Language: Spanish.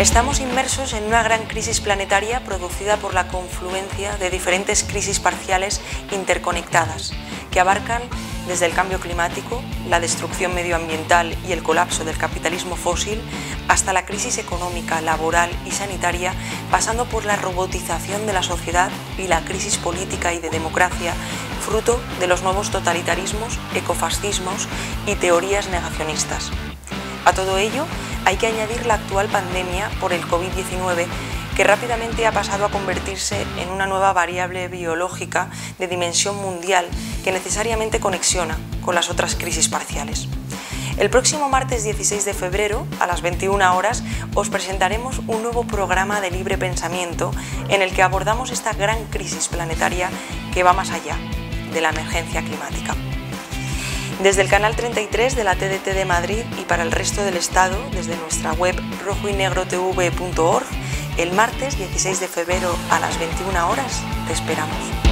Estamos inmersos en una gran crisis planetaria producida por la confluencia de diferentes crisis parciales interconectadas, que abarcan desde el cambio climático, la destrucción medioambiental y el colapso del capitalismo fósil, hasta la crisis económica, laboral y sanitaria, pasando por la robotización de la sociedad y la crisis política y de democracia, fruto de los nuevos totalitarismos, ecofascismos y teorías negacionistas. A todo ello, hay que añadir la actual pandemia por el COVID-19, que rápidamente ha pasado a convertirse en una nueva variable biológica de dimensión mundial que necesariamente conexiona con las otras crisis parciales. El próximo martes 16 de febrero, a las 21 horas, os presentaremos un nuevo programa de libre pensamiento en el que abordamos esta gran crisis planetaria que va más allá de la emergencia climática. Desde el canal 33 de la TDT de Madrid y para el resto del Estado, desde nuestra web rojoynegrotv.org, el martes 16 de febrero a las 21 horas te esperamos.